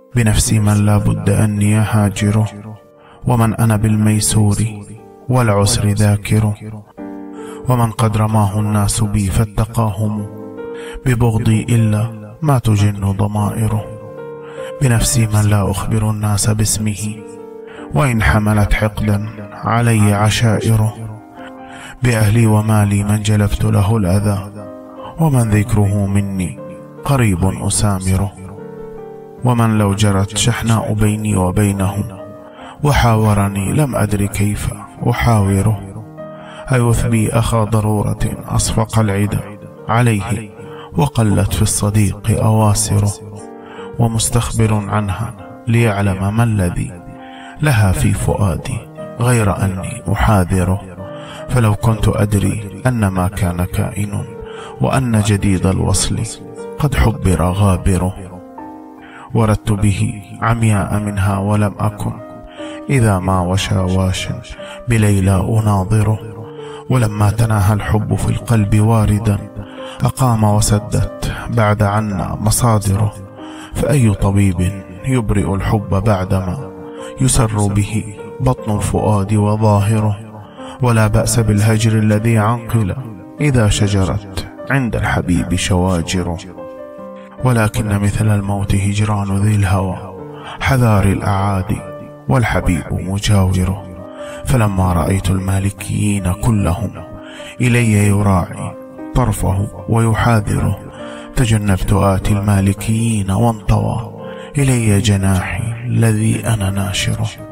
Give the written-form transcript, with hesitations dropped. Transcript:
بنفسي من لا بد أني هاجره، ومن أنا بالميسور والعسر ذاكره، ومن قد رماه الناس بي فاتقاهم ببغضي إلا ما تجن ضمائره. بنفسي من لا أخبر الناس باسمه، وإن حملت حقدا علي عشائره. بأهلي ومالي من جلبت له الأذى، ومن ذكره مني قريب أسامره. ومن لو جرت شحناء بيني وبينه وحاورني لم أدر كيف أحاوره. أيثبي أخا ضرورة أصفق العدا عليه، وقلت في الصديق أواسره. ومستخبر عنها ليعلم ما الذي لها في فؤادي غير أني أحاذره. فلو كنت أدري أن ما كان كائن، وأن جديد الوصل قد حبر غابره. وردت به عمياء منها ولم أكن إذا ما وشى واش بليلى أناظره. ولما تناهى الحب في القلب واردا، أقام وسدت بعد عنا مصادره. فأي طبيب يبرئ الحب بعدما يسر به بطن الفؤاد وظاهره. ولا بأس بالهجر الذي عنقل إذا شجرت عند الحبيب شواجره. ولكن مثل الموت هجران ذي الهوى حذار الأعادي والحبيب مجاوره. فلما رأيت المالكيين كلهم إلي يراعي طرفه ويحاذره، تجنبت آتي المالكيين وانطوى إلي جناحي الذي أنا ناشره.